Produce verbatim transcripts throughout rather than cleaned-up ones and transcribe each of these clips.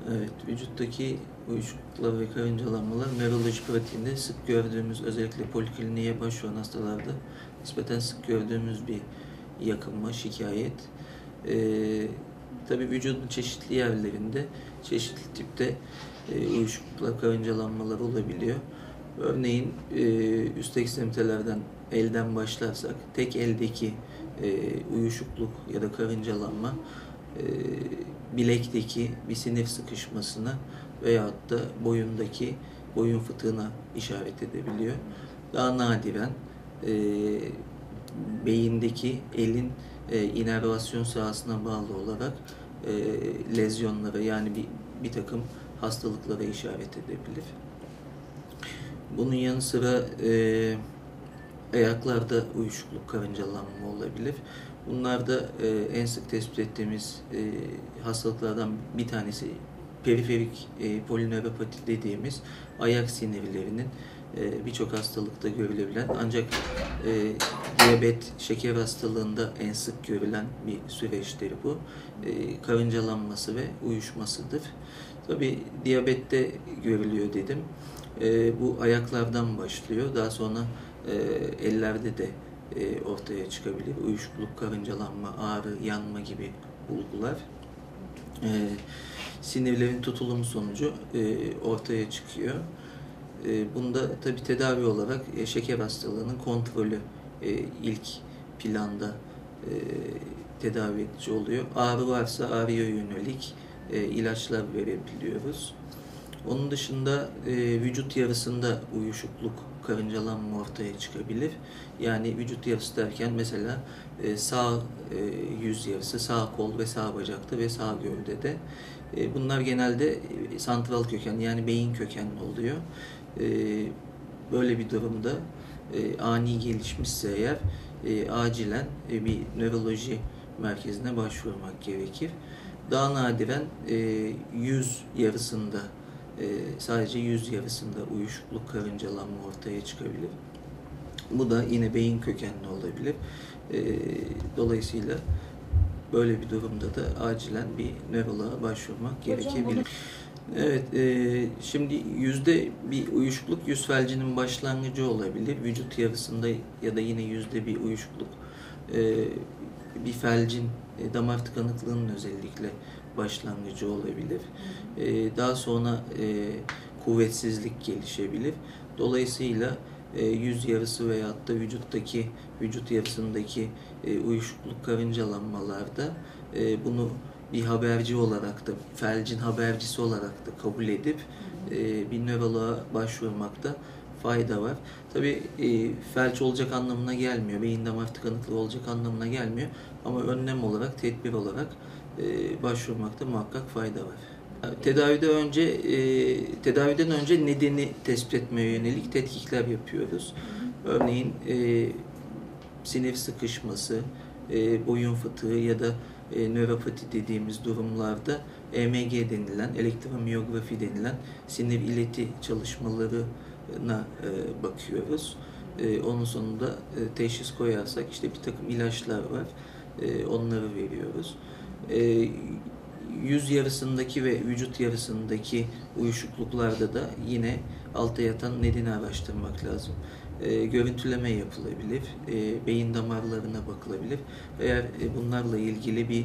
Evet, vücuttaki uyuşukluklar ve karıncalanmalar nöroloji pratiğinde sık gördüğümüz, özellikle polikliniğe başvuran hastalarda nispeten sık gördüğümüz bir yakınma, şikayet. Ee, tabii vücudun çeşitli yerlerinde, çeşitli tipte e, uyuşukluklar, karıncalanmalar olabiliyor. Örneğin e, üst ekstremitelerden, elden başlarsak, tek eldeki e, uyuşukluk ya da karıncalanma, e, bilekteki bir sinir sıkışmasına veyahut da boyundaki boyun fıtığına işaret edebiliyor. Daha nadiren e, beyindeki elin e, inervasyon sahasına bağlı olarak e, lezyonlara, yani bir, bir takım hastalıklara işaret edebilir. Bunun yanı sıra e, ayaklarda uyuşukluk, karıncalanma olabilir. Bunlar da e, en sık tespit ettiğimiz e, hastalıklardan bir tanesi periferik e, polinöropati dediğimiz ayak sinirlerinin e, birçok hastalıkta görülebilen, ancak e, diyabet, şeker hastalığında en sık görülen bir süreçtir bu. E, karıncalanması ve uyuşmasıdır. Tabii diyabette görülüyor dedim. E, bu ayaklardan başlıyor. Daha sonra e, ellerde de e, ortaya çıkabilir. Uyuşukluk, karıncalanma, ağrı, yanma gibi bulgular. E, sinirlerin tutulumu sonucu e, ortaya çıkıyor. E, bunda tabii tedavi olarak e, şeker hastalığının kontrolü e, ilk planda e, tedavi edici oluyor. Ağrı varsa ağrıya yönelik e, ilaçlar verebiliyoruz. Onun dışında e, vücut yarısında uyuşukluk, karıncalanma ortaya çıkabilir. Yani vücut yarısı derken mesela e, sağ e, yüz yarısı, sağ kol ve sağ bacakta ve sağ gövdede. E, bunlar genelde e, santral kökenli, yani beyin kökenli oluyor. E, böyle bir durumda e, ani gelişmişse eğer e, acilen e, bir nöroloji merkezine başvurmak gerekir. Daha nadiren e, yüz yarısında, e, sadece yüz yarısında uyuşukluk, karıncalanma ortaya çıkabilir. Bu da yine beyin kökenli olabilir. E, dolayısıyla böyle bir durumda da acilen bir nöroloğa başvurmak Hocam, gerekebilir. Bunu... Evet, e, şimdi yüzde bir uyuşukluk yüz felcinin başlangıcı olabilir. Vücut yarısında ya da yine yüzde bir uyuşukluk e, bir felcin, e, damar tıkanıklığının özellikle başlangıcı olabilir. E, daha sonra e, kuvvetsizlik gelişebilir. Dolayısıyla e, yüz yarısı veyahut da vücuttaki vücut yarısındaki e, uyuşukluk, karıncalanmalarda e, bunu bir haberci olarak da, felcin habercisi olarak da kabul edip e, bir nöroloğa başvurmakta fayda var. Tabii e, felç olacak anlamına gelmiyor, beyin damar tıkanıklığı olacak anlamına gelmiyor. Ama önlem olarak, tedbir olarak e, başvurmakta muhakkak fayda var. Tedavide önce, e, tedaviden önce nedeni tespit etmeye yönelik tetkikler yapıyoruz. Örneğin e, sinir sıkışması, e, boyun fıtığı ya da e, nöropati dediğimiz durumlarda E M G denilen, elektromiyografi denilen sinir ileti çalışmalarına e, bakıyoruz. E, onun sonunda e, teşhis koyarsak işte bir takım ilaçlar var, e, onları veriyoruz. E, yüz yarısındaki ve vücut yarısındaki uyuşukluklarda da yine altta yatan nedeni araştırmak lazım. E, görüntüleme yapılabilir, e, beyin damarlarına bakılabilir. Eğer e, bunlarla ilgili bir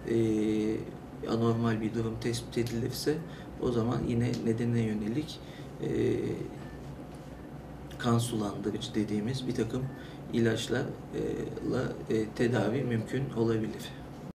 e, anormal bir durum tespit edilirse o zaman yine nedene yönelik e, kan sulandırıcı dediğimiz bir takım ilaçlarla e, tedavi mümkün olabilir.